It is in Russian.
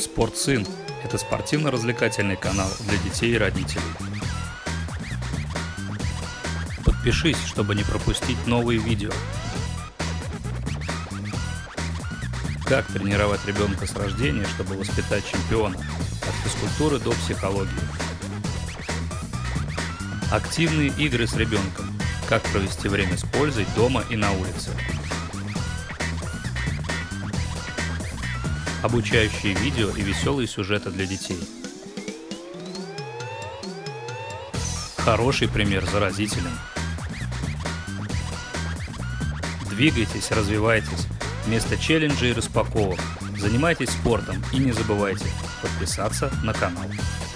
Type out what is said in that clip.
Спортсын – это спортивно-развлекательный канал для детей и родителей. Подпишись, чтобы не пропустить новые видео. Как тренировать ребенка с рождения, чтобы воспитать чемпиона? От физкультуры до психологии. Активные игры с ребенком. Как провести время с пользой дома и на улице. Обучающие видео и веселые сюжеты для детей. Хороший пример заразителен. Двигайтесь, развивайтесь. Вместо челленджей и распаковок. Занимайтесь спортом и не забывайте подписаться на канал.